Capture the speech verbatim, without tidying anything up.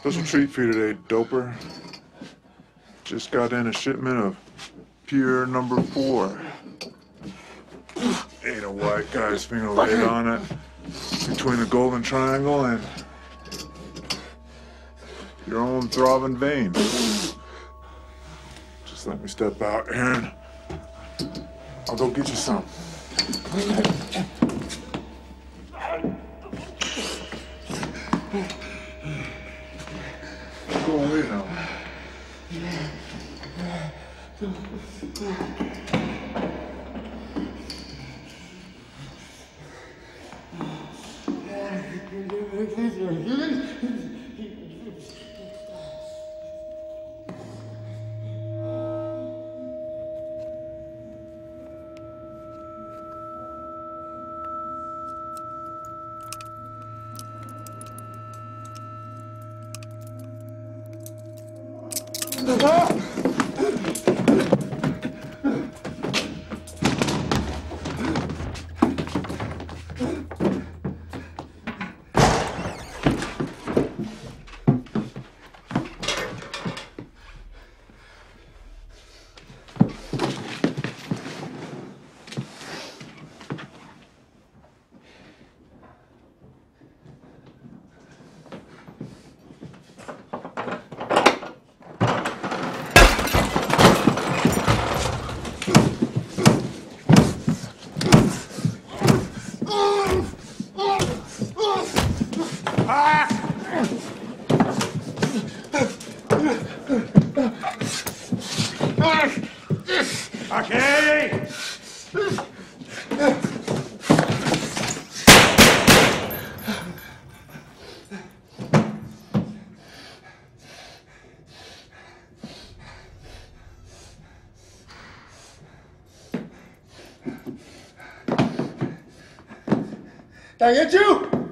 Special treat for you today, doper. Just got in a shipment of pure number four. Ain't a white guy's finger laid on it. Between the golden triangle and your own throbbing vein. Just let me step out, Aaron. I'll go get you some. Go away now. Did I get you?